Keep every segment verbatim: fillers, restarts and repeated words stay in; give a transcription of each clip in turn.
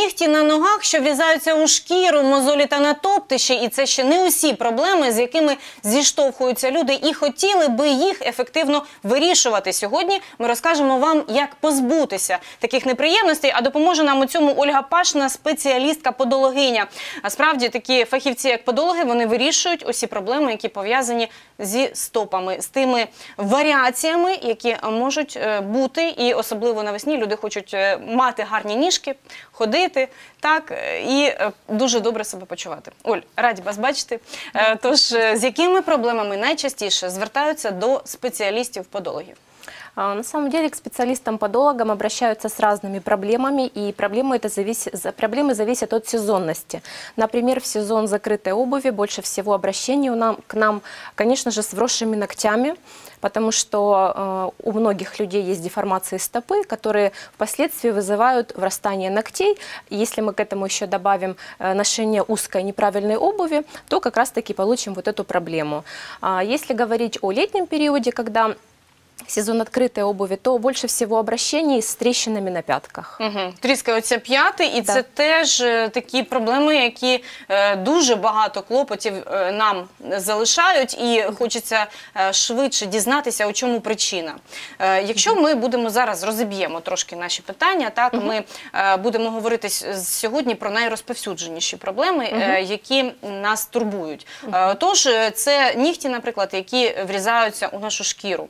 Нігті на ногах, що врізаються у шкіру, мозолі та натоптищі. І це ще не усі проблеми, з якими зіштовхуються люди і хотіли би їх ефективно вирішувати. Сьогодні ми розкажемо вам, як позбутися таких неприємностей, а допоможе нам у цьому Ольга Пашна, спеціалістка-подологиня. А справді такі фахівці, як подологи, вони вирішують усі проблеми, які пов'язані зі стопами, з тими варіаціями, які можуть бути, і особливо навесні люди хочуть мати гарні ніжки, ходити, так, і дуже добре себе почувати. Оль, раді вас бачити. Тож, з якими проблемами найчастіше звертаються до спеціалістів-подологів? На самом деле к специалистам-подологам обращаются с разными проблемами, и проблемы, это зависит, проблемы зависят от сезонности. Например, в сезон закрытой обуви больше всего обращений у нам, к нам, конечно же, с вросшими ногтями, потому что э, у многих людей есть деформации стопы, которые впоследствии вызывают врастание ногтей. И если мы к этому еще добавим э, ношение узкой неправильной обуви, то как раз-таки получим вот эту проблему. А если говорить о летнем периоде, когда сезон открытой обуви, то больше всего обращений з тріщинами на п'ятках. Угу. Тріскаються п'яти, і да. Це теж такі проблеми, які е, дуже багато клопотів е, нам залишають, і хочеться е, швидше дізнатися, у чому причина. Е, якщо ми будемо зараз, розіб'ємо трошки наші питання, так, угу. ми е, будемо говорити сьогодні про найрозповсюдженіші проблеми, угу. е, які нас турбують. Угу. Е, тож, це нігті, наприклад, які врізаються у нашу шкіру.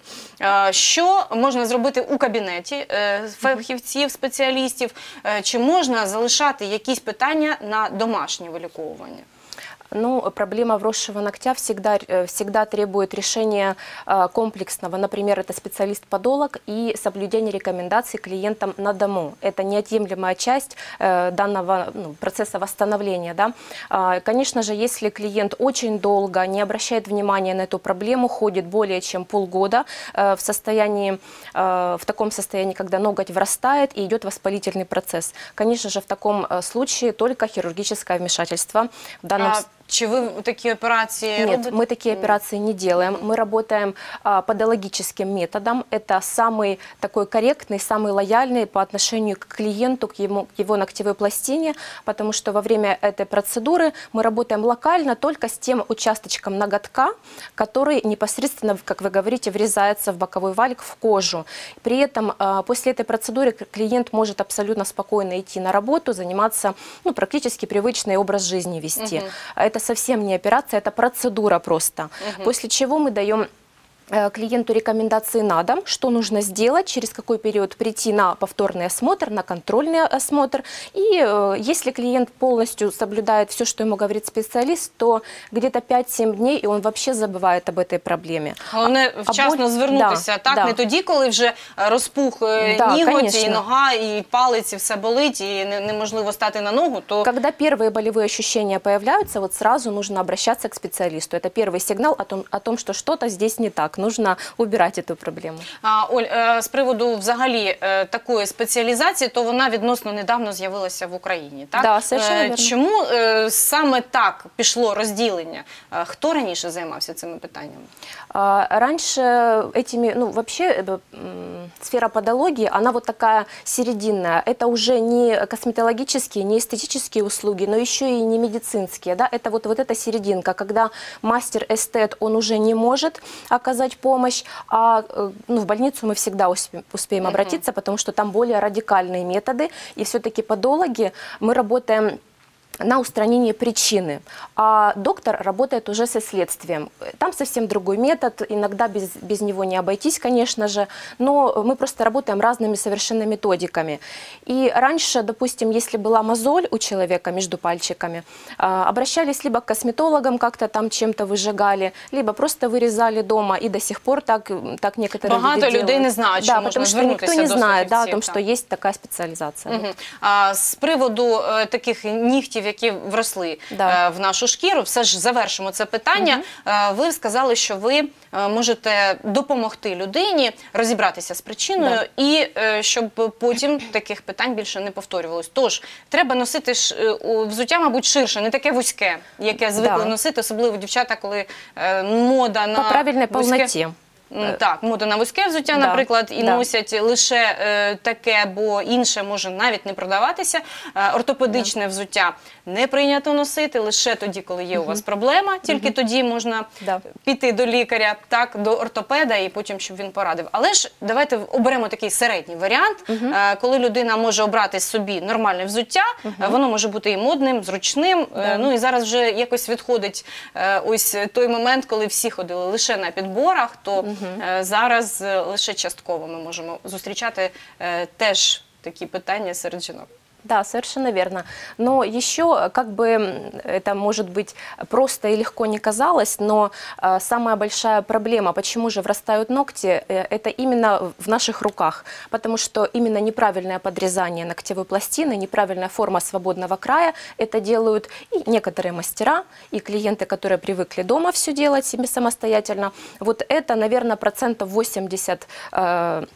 Що можна зробити у кабінеті фахівців, спеціалістів? Чи можна залишати якісь питання на домашнє виліковування? Ну, проблема вросшего ногтя всегда, всегда требует решения э, комплексного. Например, это специалист-подолог и соблюдение рекомендаций клиентам на дому. Это неотъемлемая часть э, данного ну, процесса восстановления. Да? Э, конечно же, если клиент очень долго не обращает внимания на эту проблему, ходит более чем полгода э, в, состоянии, э, в таком состоянии, когда ноготь врастает и идет воспалительный процесс, конечно же, в таком э, случае только хирургическое вмешательство в данном случае. Чи вы такие операции Нет, робите? мы такие операции не делаем. Мы работаем а, подологическим методом. Это самый такой корректный, самый лояльный по отношению к клиенту, к его, к его ногтевой пластине, потому что во время этой процедуры мы работаем локально только с тем участочком ноготка, который непосредственно, как вы говорите, врезается в боковой валик, в кожу. При этом а, после этой процедуры клиент может абсолютно спокойно идти на работу, заниматься, ну, практически привычный образ жизни вести. Угу. Это совсем не операция, это процедура просто. Угу. После чего мы даем клиенту рекомендации на дом, что нужно сделать, через какой период прийти на повторный осмотр, на контрольный осмотр. И э, если клиент полностью соблюдает все, что ему говорит специалист, то где-то п'ять-сім дней, и он вообще забывает об этой проблеме. Головне вчасно звернутися, да, так? Да. Не тоді, коли вже розпух да, ніготь, конечно. І нога, і палець, і все болить, і неможливо стати на ногу, то... Когда первые болевые ощущения появляются, вот сразу нужно обращаться к специалисту. Это первый сигнал о том, о том что что-то здесь не так. Нужно убирать эту проблему. А, Оль, з приводу взагалі такої спеціалізації, то вона відносно недавно з'явилася в Україні, так? Да, совершенно верно. Чому саме так пішло розділення? Хто раніше займався цими питаннями? Раньше этими, ну вообще сфера подологии, она вот такая серединная. Это уже не косметологические, не эстетические услуги, но еще и не медицинские. Да? Это вот, вот эта серединка, когда мастер-эстет, он уже не может оказать помощь, а ну, в больницу мы всегда успеем, успеем uh-huh. обратиться, потому что там более радикальные методы, и все-таки подологи мы работаем на устранение причины, а доктор работает уже со следствием. Там совсем другой метод, иногда без, без него не обойтись, конечно же, но мы просто работаем разными совершенно методиками. И раньше, допустим, если была мозоль у человека между пальчиками, обращались либо к косметологам, как-то там чем-то выжигали, либо просто вырезали дома, и до сих пор так, так некоторые Багато люди людей делают. не знають, що да, можна потому что звернутися никто не до знает, да, о фахівців, том, так. что есть такая специализация. Угу. А з приводу е, таких нігтів, які вросли да. е, в нашу шкіру, все ж завершимо це питання. Угу. Е, ви сказали, що ви е, можете допомогти людині розібратися з причиною да. і е, щоб потім таких питань більше не повторювалось. Тож, треба носити ш, е, взуття, мабуть, ширше, не таке вузьке, яке звикли да. носити, особливо дівчата, коли е, мода на по правильній вузьке... повноті. М, Так, мода на вузьке взуття, Да, наприклад, і да. носять лише е, таке, бо інше може навіть не продаватися. Е, ортопедичне взуття не прийнято носити лише тоді, коли є у вас проблема, тільки тоді можна Да. піти до лікаря, так, до ортопеда і потім, щоб він порадив. Але ж давайте оберемо такий середній варіант, е, коли людина може обрати собі нормальне взуття, е, воно може бути і модним, зручним, е, Да. ну і зараз вже якось відходить е, ось той момент, коли всі ходили лише на підборах, то е, зараз е, лише частково ми можемо зустрічати е, теж такі питання серед жінок. Да, совершенно верно. Но еще, как бы м, это, может быть, просто и легко не казалось, но э, самая большая проблема, почему же врастают ногти, э, это именно в наших руках. Потому что именно неправильное подрезание ногтевой пластины, неправильная форма свободного края, это делают и некоторые мастера, и клиенты, которые привыкли дома все делать себе самостоятельно. Вот это, наверное, процентов восемьдесят э,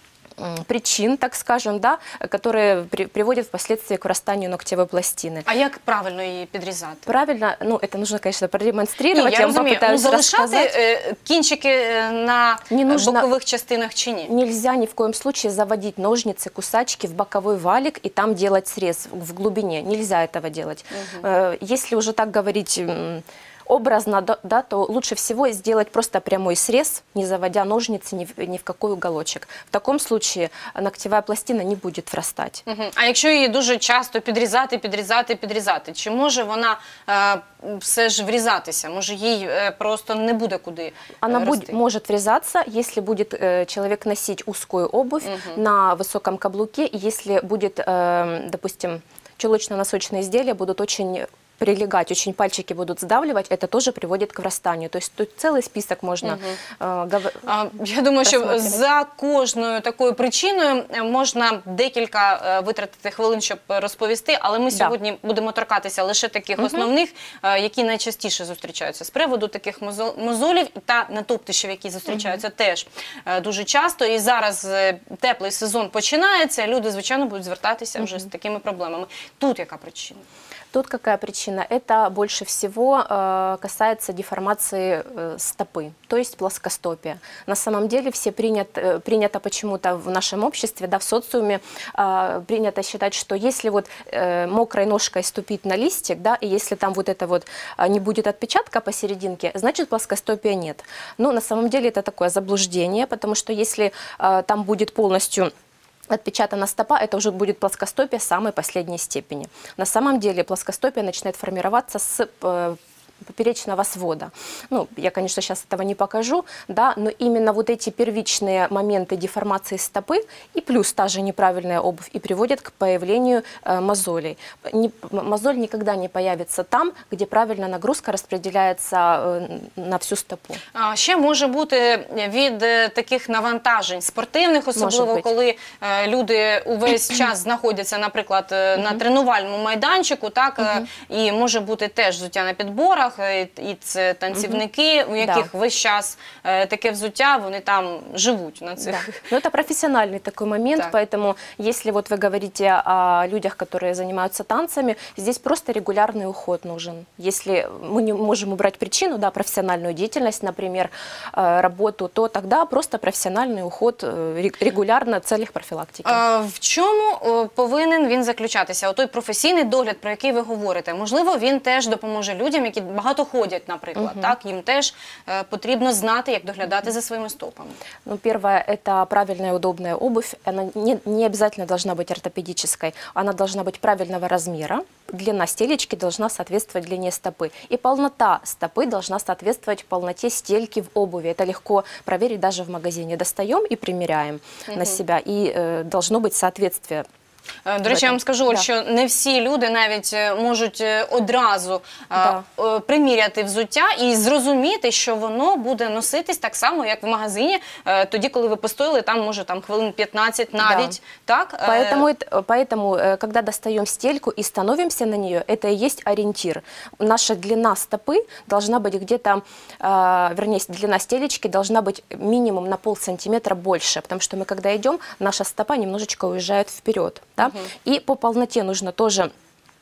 м, причин, так скажем, да, которые при- приводят впоследствии к врастанию ногтевой пластины. А як правильно її підрізати? Правильно, ну это нужно, конечно, Ні, продемонстрировать. я я вам розумію, ну, попытаюсь залишати рассказать. е, кінчики е, на Не нужно- бокових частинах чи ні? Нельзя ни в коем случае заводить ножницы, кусачки в боковой валик и там делать срез в глубине. Нельзя этого делать. Э, Если уже так говорить м, образно, да, да, то лучше всего сделать просто прямой срез, не заводя ножницы ни в, ни в какой уголочек. В таком случае ногтевая пластина не будет врастать. Мгм. А якщо її дуже часто підрізати, підрізати, підрізати, чи може вона е, все ж врізатися? Може їй е, просто не буде куди е, Она рости? будет, может врезаться, если будет э, человек носить узкую обувь на высоком каблуке, и если будет, э, допустим, чулочно-носочные изделия будут очень прилегать, очень пальчики будут сдавливать, это тоже приводит к врастанию. То есть тут целый список можно э, гов- А, Я думаю, що Розсматривати. за кожною такою причиною е, можна декілька е, витратити хвилин, щоб розповісти, але ми Да. сьогодні будемо торкатися лише таких основних, е, які найчастіше зустрічаються. З приводу таких мозо- мозолів та натоптищів, які зустрічаються теж е, дуже часто. І зараз е, теплий сезон починається, люди, звичайно, будуть звертатися вже з такими проблемами. Тут яка причина? Тут какая причина? Это больше всего э, касается деформации э, стопы, то есть плоскостопия. На самом деле все принят, э, принято почему-то в нашем обществе, да, в социуме, э, принято считать, что если вот э, мокрой ножкой ступить на листик, да, и если там вот это вот э, не будет отпечатка посерединке, значит плоскостопия нет. Но на самом деле это такое заблуждение, потому что если э, там будет полностью отпечатана стопа, это уже будет плоскостопие самой последней степени. На самом деле плоскостопие начинает формироваться с э, поперечного свода. Ну, я, конечно, сейчас этого не покажу, да, но именно вот эти первичные моменты деформации стопы и плюс та же неправильная обувь и приводят к появлению э, мозолей. Не- мозоль никогда не появится там, где правильно нагрузка распределяется э, на всю стопу. А, Ще може бути від е, таких навантажень спортивних, особливо бути. коли е, люди увесь час знаходяться, наприклад, е, на тренувальному майданчику, так, е, і може бути теж взуття на підборах, е, і це танцівники, у яких весь час е, таке взуття, вони там живуть на цих. Да. Но это профессиональный такой момент, Так. поэтому если вот вы говорите о людях, которые занимаются танцами, здесь просто регулярный уход нужен. Если мы не можем убрать причину, да, профессиональную деятельность, например, э, работу, то тогда просто профессиональный уход э, ре- регулярно в целях профилактики. Е, В чому е, повинен він заключатися? Отой професійний догляд, про який ви говорите. Можливо, він теж допоможе людям, які багато ходять, наприклад. Так? Їм теж е, потрібно знати, як доглядати за своїми стопами. Ну, первое – это правильная удобная обувь. Она не, не обязательно должна быть ортопедической. Она должна быть правильного размера. Длина стелечки должна соответствовать длине стопы. И полнота стопы должна соответствовать полноте стельки в обуви. Это легко проверить даже в магазине. Достаем и примеряем на себя. И э, должно быть соответствие. Е, До речі, я вам скажу, Да. от, що не всі люди навіть е, можуть е, одразу е, Да. е, приміряти взуття і зрозуміти, що воно буде носитись так само, як в магазині, е, тоді, коли ви постояли, там, може, там, хвилин п'ятнадцять навіть. Так? Е, Поэтому, это- поэтому, э, когда достаем стельку и становимся на нее, это и есть ориентир. Наша длина стопы должна быть где-то, э, вернее, длина стелечки должна быть минимум на полсантиметра больше, потому что мы, когда идем, наша стопа немножечко уезжает вперед. Да? И по полноте нужно тоже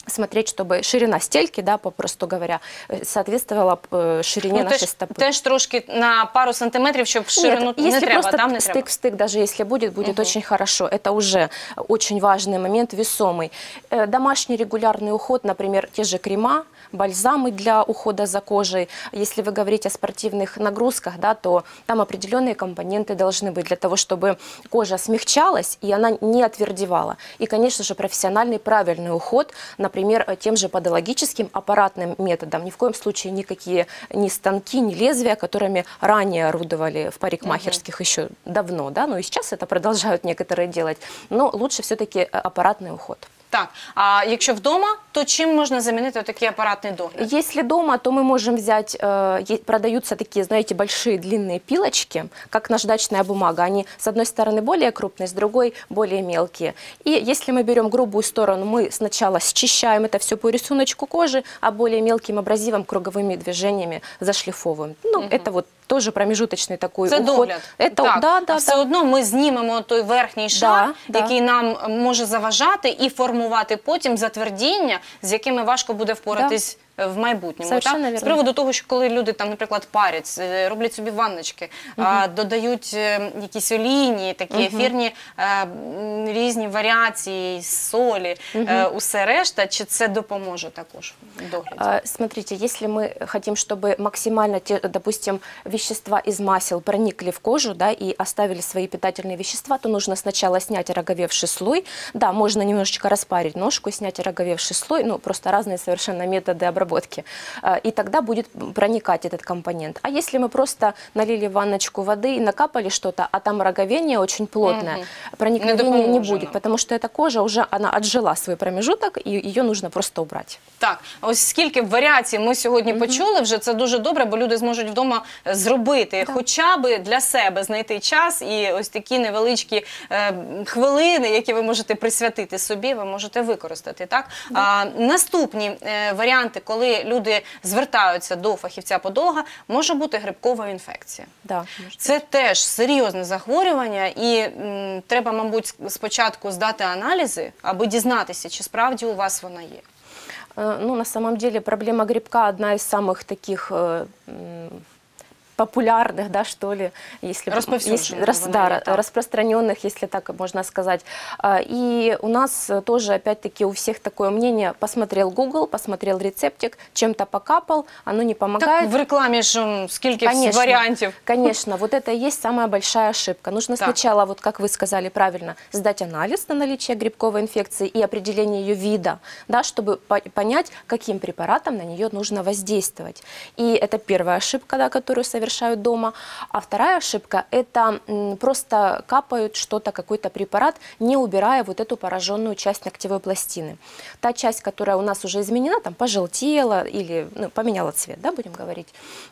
смотреть, чтобы ширина стельки, да, попросту говоря, э, соответствовала э, ширине Ну, нашей теж, стопы. теж трошки на пару сантиметрів, щоб ширину Нет, не если треба, просто там не треба. стык в стык, даже если будет, будет очень хорошо. Это уже очень важный момент, весомый. Э, Домашний регулярный уход, например, те же крема, бальзамы для ухода за кожей. Если вы говорите о спортивных нагрузках, да, то там определенные компоненты должны быть для того, чтобы кожа смягчалась и она не отвердевала. И, конечно же, профессиональный правильный уход, например, тем же подологическим аппаратным методом. Ни в коем случае никакие ни станки, ни лезвия, которыми ранее орудовали в парикмахерских еще давно, да, но и сейчас это продолжают некоторые делать. Но лучше все-таки аппаратный уход. Так, а якщо вдома, то чим можна замінити такий апаратний догляд? Если дома, то мы можем взять, э, е- продаются такие, знаете, большие длинные пилочки, как наждачная бумага. Они с одной стороны более крупные, с другой более мелкие. И если мы берем грубую сторону, мы сначала счищаем это все по рисунку кожи, а более мелким абразивом круговыми движениями зашлифовываем. Ну, это вот тоже промежуточный такой Це уход. догляд. Это, так. да, а да, все да. одно ми знімемо той верхній шар, да. який нам може заважати і формувати потім затвердіння, з якими важко буде впоратись в майбутньому. Совершенно Так? вірно. З приводу того, що коли люди там, наприклад, парять, е, роблять собі ванночки, а, додають е, якісь олійні, такі ефірні е, м, різні варіації, солі, е, усе решта, чи це допоможе також в догляді? А, Смотрите, если мы хотим, чтобы максимально, те, допустим, вещества из масел проникли в кожу, да, и оставили свои питательные вещества, то нужно сначала снять ороговевший слой. Да, можно немножечко распарить ножку, снять ороговевший слой, ну, просто разные совершенно методы обработки. А, И тогда будет проникать этот компонент. А если мы просто налили в ванночку воды и накапали что-то, а там роговение очень плотное, проникновения не, допоможе будет, нам. потому что эта кожа уже, она отжила свой промежуток, и ее нужно просто убрать. Так, ось скільки варіацій ми сьогодні почули вже, це дуже добре, бо люди зможуть вдома зробити, хоча б для себе знайти час і ось такі невеличкі е, хвилини, які ви можете присвятити собі, ви можете використати. Так? А, наступні е, варіанти, коли люди звертаються до фахівця-подолога, може бути грибкова інфекція. Да, может. Це теж серйозне захворювання, і м, треба, мабуть, спочатку здати аналізи, аби дізнатися, чи справді у вас вона є. Э, Ну, на самом деле, проблема грибка одна из самых таких э, м, популярных, да, что ли, если Расповсюдженных, если- рас- наверное, да, так. распространенных, если так можно сказать. А, И у нас э, тоже, опять-таки, у всех такое мнение: посмотрел Google, посмотрел рецептик, чем-то покапал, оно не помогает. Так в рекламі ж м, скільки Конечно, варіантів. Конечно, вот это и есть самая большая ошибка. Нужно Так. сначала, вот как вы сказали правильно, сдать анализ на наличие грибковой инфекции и определение ее вида, да, чтобы по- понять, каким препаратом на нее нужно воздействовать. И это первая ошибка, да, которую совершают дома. А вторая ошибка – это м, просто капают что-то, какой-то препарат, не убирая вот эту пораженную часть ногтевой пластины. Та часть, которая у нас уже изменена, там пожелтела или ну, поменяла цвет, да, будем говорить.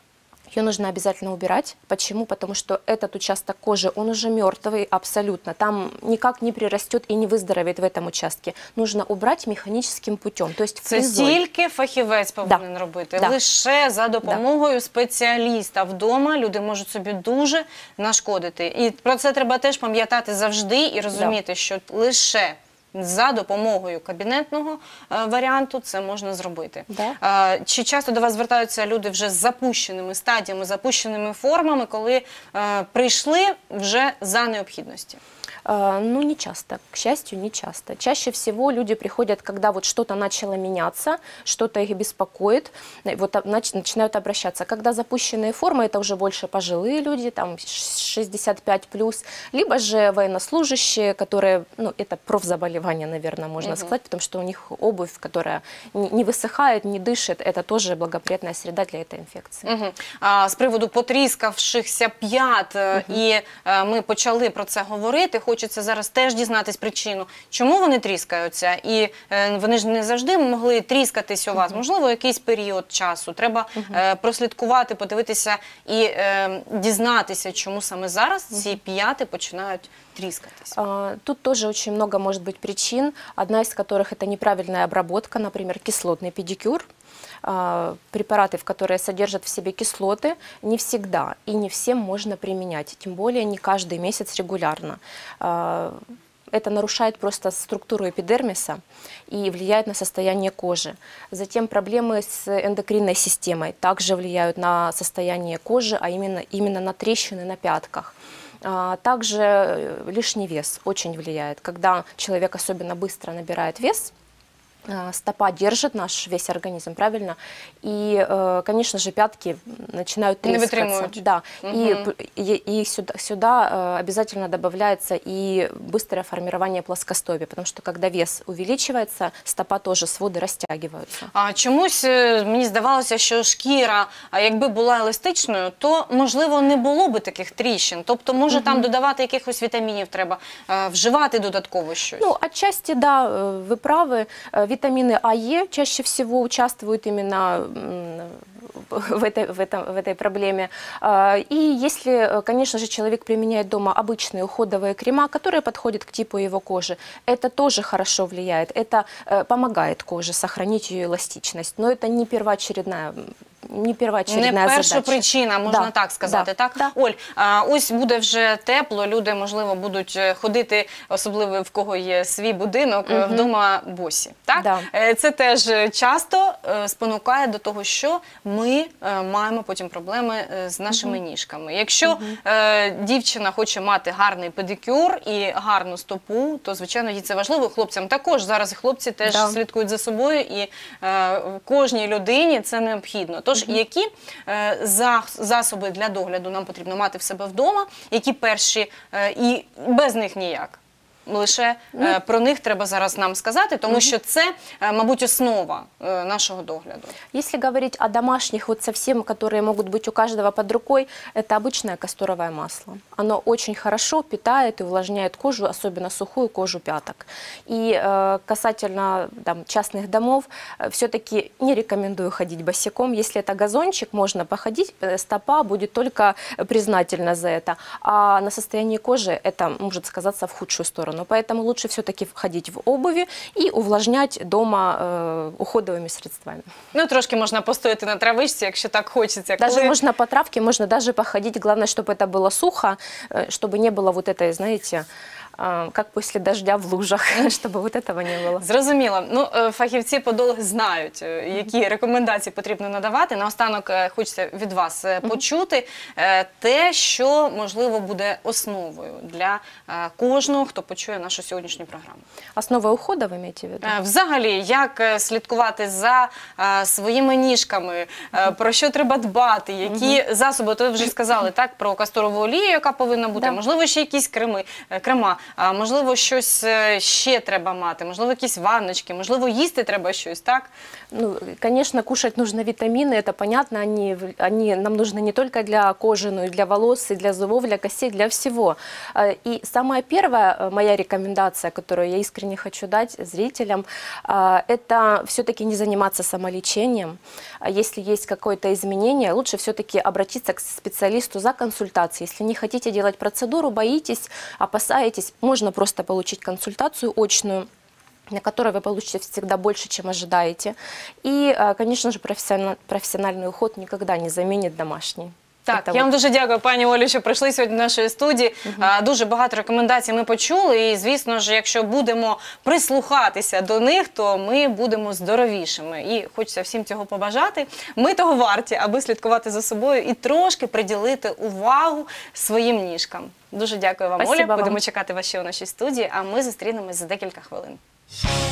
Ее нужно обязательно убирать. Почему? Потому что этот участок кожи, он уже мертвый абсолютно. Там никак не прирастет и не выздоровеет в этом участке. Нужно убрать механическим путем, то есть Це фрезой. тільки фахівець повинен робити. Да. Лише за допомогою спеціаліста вдома люди можуть собі дуже нашкодити. І про це треба теж пам'ятати завжди і розуміти, що лише за допомогою кабінетного е, варіанту це можна зробити. Да. Е, Чи часто до вас звертаються люди вже з запущеними стадіями, запущеними формами, коли е, прийшли вже за необхідності? А, Ну, не часто, к счастью, не часто. Чаще всего люди приходят, когда вот что-то начало меняться, что-то их беспокоит, и вот а, нач- начинают обращаться. Когда запущенные формы, это уже больше пожилые люди, там шестьдесят пять плюс, либо же военнослужащие, которые, ну, это профзаболевание, наверное, можно сказать, потому что у них обувь, которая не, не высыхает, не дышит, это тоже благоприятная среда для этой инфекции. Угу. А, з приводу потріскавшихся п'ят, е, і е, ми почали про це говорити, хочеться зараз теж дізнатись причину, чому вони тріскаються, і е, вони ж не завжди могли тріскатись у вас, можливо, якийсь період часу. Треба е, прослідкувати, подивитися і е, дізнатися, чому саме зараз ці п'яти починають тріскатись. А, Тут тоже очень много может быть причин, одна из которых это неправильная обработка, например, кислотный педикюр. А, Препараты, в которые содержат в себе кислоты, не всегда и не всем можно применять, тем более не каждый месяц регулярно. А, Это нарушает просто структуру эпидермиса и влияет на состояние кожи. Затем проблемы с эндокринной системой также влияют на состояние кожи, а именно, именно на трещины на пятках. А, Также лишний вес очень влияет. Когда человек особенно быстро набирает вес, а, стопа держит наш весь организм, правильно? И, э, конечно же, пятки начинают Не трескаться. вытрымывают. Да. Мгм. И, и, и сюда, сюда э, обязательно добавляется и быстрое формирование плоскостопия, потому что когда вес увеличивается, стопа тоже, своды растягиваются. А чомусь е, мені здавалося, що шкіра, а якби була еластичною, то, можливо, не було би таких тріщин. Тобто, може, там додавати якихось вітамінів треба, е, вживати додатково щось. Ну, отчасти, да, э, вы правы. Э, Витамины А, Е чаще всего участвуют именно м, в этой, в этом, в этой проблеме. А, И если, э, конечно же, человек применяет дома обычные уходовые крема, которые подходят к типу его кожи, это тоже хорошо влияет. Это э, помогает коже сохранить ее эластичность. Но это не первоочередная не первоочередная Не перша задача. причина, можна Да, так сказати, да, так? да. Оль, а, ось буде вже тепло, люди, можливо, будуть е, ходити, особливо в кого є свій будинок, е, вдома босі, так? Да. Е, Це теж часто е, спонукає до того, що ми е, маємо потім проблеми е, з нашими ніжками. Якщо е, дівчина хоче мати гарний педикюр і гарну стопу, то, звичайно, їй це важливо. Хлопцям також. Зараз і хлопці теж Да. слідкують за собою, і е, кожній людині це необхідно. Тож, які е, за, засоби для догляду нам потрібно мати в себе вдома, які перші, е, і без них ніяк? Лише е, про них треба зараз нам сказати, тому що це, е, мабуть, основа е, нашого догляду. Если говорить о домашних, вот совсем, которые могут быть у каждого под рукой, это обычное касторовое масло. Оно очень хорошо питает и увлажняет кожу, особенно сухую кожу пяток. И э, касательно там, частных домов, э, все-таки не рекомендую ходить босиком. Если это газончик, можно походить, э, стопа будет только признательна за это. А на состоянии кожи это может сказаться в худшую сторону. Поэтому лучше все-таки ходить в обуви и увлажнять дома э, уходовыми средствами. Ну, трошки можна постояти на травичці, якщо так хочеться. Даже Коли- можно по травке, можно даже походить. Главное, чтобы это было сухо, э, чтобы не было вот этой, знаете, э, как после дождя в лужах, чтобы вот этого не было. Зрозуміло. Ну, е, фахівці подологи знають, е, які рекомендації потрібно надавати. Наостанок е, хочеться від вас е, почути е, те, що, можливо, буде основою для е, кожного, хто почує нашу сьогоднішню програму. Основа ухода, вы имеете в виду? Е, Взагалі, як е, слідкувати за е, своїми ніжками, е, про що треба дбати, які засоби, то ви вже сказали, так, про касторову олію, яка повинна бути, Да. можливо, ще якісь креми, е, крема, а можливо, щось е, ще треба мати, можливо, якісь ванночки, можливо, їсти треба щось, так? Ну, конечно, кушать нужно витамины, это понятно, они, в- они нам нужны не только для кожи, но и для волос, и для зубов, для костей, для всего. Э, И самая первая э, моя рекомендация, которую я искренне хочу дать зрителям, э, это все-таки не заниматься самолечением. А Если есть какое-то изменение, лучше все-таки обратиться к специалисту за консультацией. Если не хотите делать процедуру, боитесь, опасаетесь, можно просто получить консультацию очную, на которой вы получите всегда больше, чем ожидаете. И, э, конечно же, профессионал- профессиональный уход никогда не заменит домашний. Так, Это я вам вот. дуже дякую, пані Олі, що прийшли сьогодні до нашої студії. А, Дуже багато рекомендацій ми почули, і, звісно ж, якщо будемо прислухатися до них, то ми будемо здоровішими. І хочеться всім цього побажати. Ми того варті, аби слідкувати за собою і трошки приділити увагу своїм ніжкам. Дуже дякую вам, Спасибо Оля. вам. Будемо чекати вас ще у нашій студії, а ми зустрінемось за декілька хвилин.